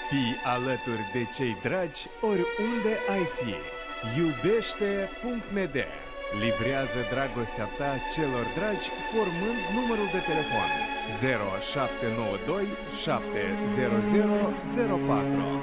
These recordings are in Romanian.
Fii alături de cei dragi oriunde ai fi. Iubește.md livrează dragostea ta celor dragi formând numărul de telefon 0792 700 04.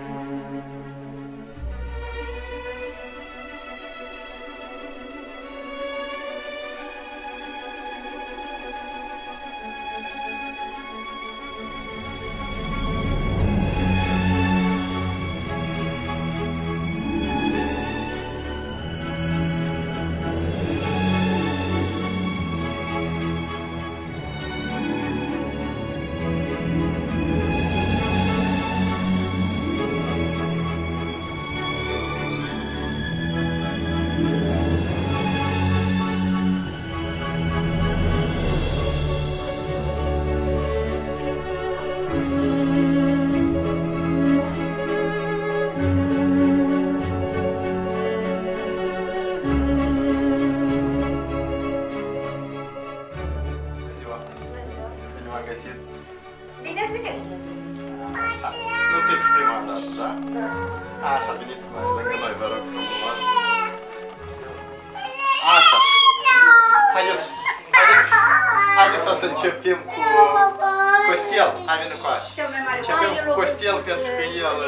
Bine ați venit! Așa, nu fiți prima dată, da? Da. Așa, veniți mai lângă noi, vă rog frumos. Așa. Haideți să începem cu Costel. Hai, vine cu așa. Începem cu Costel pentru că el...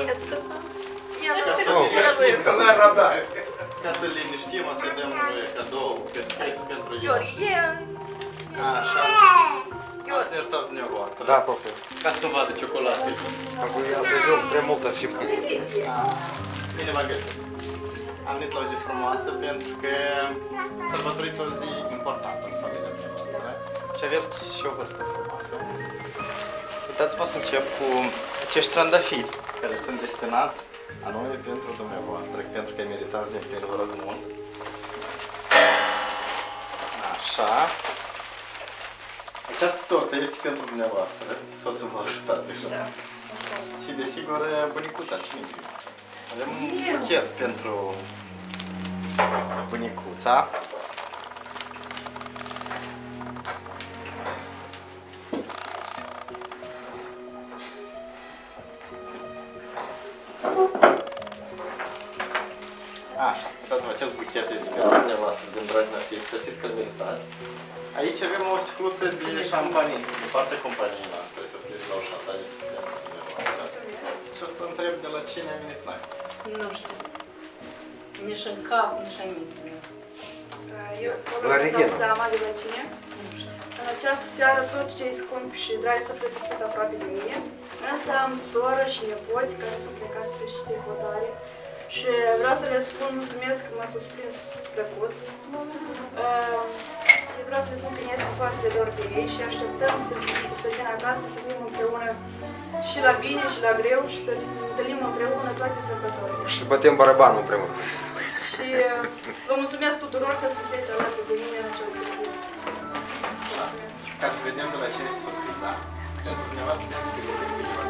Ca să liniștim, o să dăm cadou pentru el. Așa. Aștept tot dumneavoastră. Da, poftim. Ca să nu vadă ciocolate. Acum ia să joc prea mult și Bine v-am găsit. Am venit la o zi frumoasă pentru că sărbătoriți o zi importantă în familia noastră și aveți și o vârstă frumoasă. Uitați-vă să încep cu acești trandafiri care sunt destinați anume pentru dumneavoastră, pentru că meritați din plin, vă rog mult. Așa. Această tortă este pentru dumneavoastră, soțul v-a ajutat deja. Da. Și desigur bunicuța, cine prima? Avem un buchet pentru bunicuța. Așa, uitați-vă, acest buchet este pentru dumneavoastră din dragi nafiți, să știți că-l meritați. Aici avem o sticluță de șampanie, de partea companiei noastre, surpriză la ușata de și o să întreb de la cine a venit noi. Nu știu. Nici în cap, nici în minte. Eu vă dau seama de la cine. Nu știu. În această seară toți cei scumpi și dragi sufleturi sunt aproape de mine, însă am soră și nepoți care sunt plecați pe hotare și vreau să le spun mulțumesc că m-a surprins plăcut. Vreau să le spun că ne este foarte dor de ei și așteptăm să vină acasă, să fim împreună și la bine și la greu și să ne întâlnim împreună toate sărbătorile. Și să bătem barabanul împreună. Și vă mulțumesc tuturor că sunteți alături de mine în această zi. Mulțumesc. Ca să vedem de la ce este surpriza, pentru dumneavoastră ne este că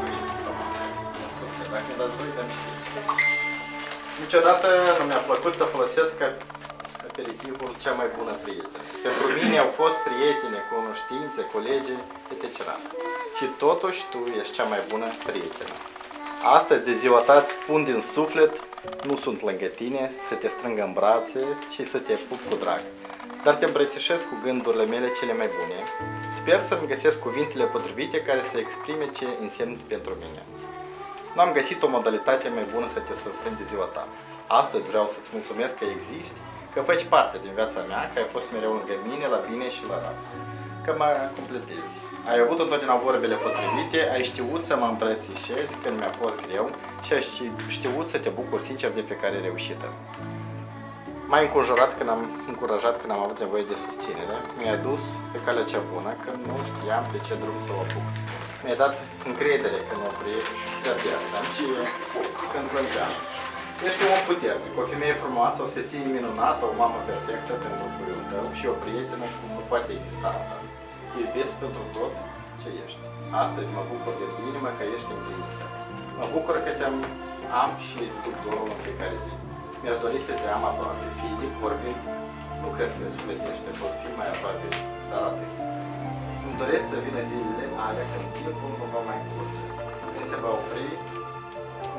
dacă ne dați voi, dăm și niciodată nu mi-a plăcut să folosesc aperitivul cea mai bună prietenă. Pentru mine au fost prietene, cunoștințe, colegi, etc. Și totuși tu ești cea mai bună prietenă. Astăzi de ziua ta îți spun din suflet, nu sunt lângă tine, să te strâng în brațe și să te pup cu drag. Dar te îmbrățișez cu gândurile mele cele mai bune. Sper să-mi găsesc cuvintele potrivite care să exprime ce însemn pentru mine. Nu am găsit o modalitate mai bună să te surprind de ziua ta. Astăzi vreau să-ți mulțumesc că existi, că faci parte din viața mea, că ai fost mereu lângă mine, la bine și la rău. Că mă completezi. Ai avut întotdeauna vorbele potrivite, ai știut să mă îmbrățișezi când mi-a fost greu și ai știut să te bucur sincer de fiecare reușită. M-ai încurajat când am avut nevoie de susținere, mi-ai dus pe calea cea bună când nu știam pe ce drum să o apuc. Mi-ai dat încredere când mă pierdeam și când plângeam. Ești un om puternic, o femeie frumoasă, o seție minunată, o mamă perfectă pentru copilul tău și o prietenă cum nu poate exista alta. Te iubesc pentru tot ce ești. Astăzi mă bucur de inimă că ești împlinită. Mă bucur că te am și îți duc dorul în fiecare zi. Mi-ar dori să te am aproape, fizic vorbind, nu cred că sufletește, pot fi mai aproape, dar atât. Îmi doresc să vină zilele alea când timpul nu va mai curge, când se va opri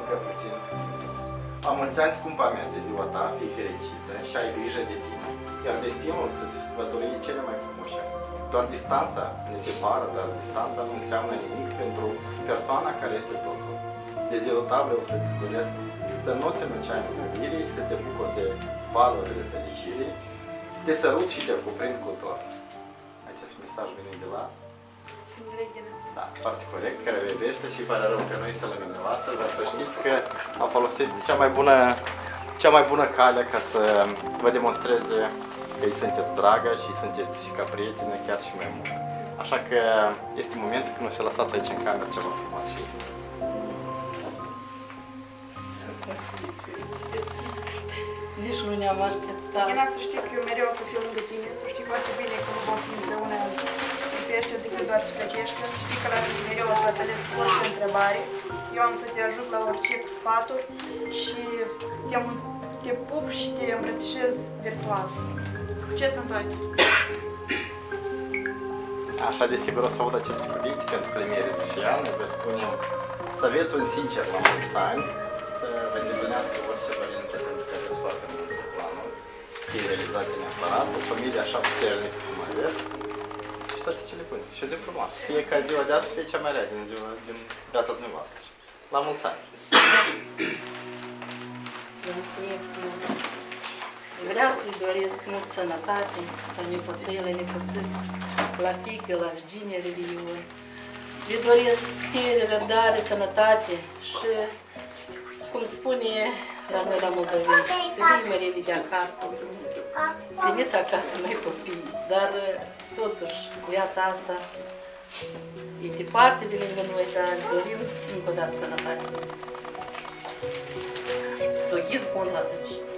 încă puțin. La mulți ani, scumpa mea, de ziua ta, fii fericită și ai grijă de tine. Iar destinul să-ți va dori cele mai frumoase. Doar distanța ne separă, dar distanța nu înseamnă nimic pentru persoana care este totul. De ziua ta vreau să-ți doresc să nu-ți în oceanul iubirii, să te bucuri de valurile fericirii, te sărut și te cuprind cu tot. Acest mesaj vine de la... Da, foarte corect, care vă iubește și pare rău că nu este lângă dumneavoastră, dar să știți că a folosit cea mai bună cale ca să vă demonstreze că îi sunteți dragă și sunteți și ca prietene chiar și mai mult. Așa că este momentul când o să lăsați aici în cameră ceva frumos și... Nici nu ne-am așteptat. Ina, să știi că eu mereu o să fiu lângă tine. Tu știi foarte bine că nu vom fi împreună în perce decât doar sufletește. Știi că la tine mereu o să apelez cu orice întrebare. Eu am să te ajut la orice cu sfaturi și te pup și te îmbrățișez virtual. Succes în toate! Așa, desigur, o să aud aceste cuvinte pentru că le merită și ea. Noi vă spunem să aveți un sincer la mulți ani, să vă îndeplinească orice dorințe, pentru că aveți foarte multe planuri, să fie realizate neapărat, o familie așa puternică cum aveți și toate cele bune. Și o zi frumoasă. Fie ca ziua de azi să fie cea mai rea din viața dumneavoastră. La mulți ani! Mulțumim frumos! Vreau să-i doresc mult sănătate, la nepoței, la fiică, la Virginia, Reliu. Le doresc putere, răbdare, sănătate și, cum spune la noi la Moldoveni, să vii mereu de acasă. Veniți acasă, mai copii, dar totuși viața asta e departe de lângă noi, dar dorim încă o dată sănătate. Să o ghiți bun la deci.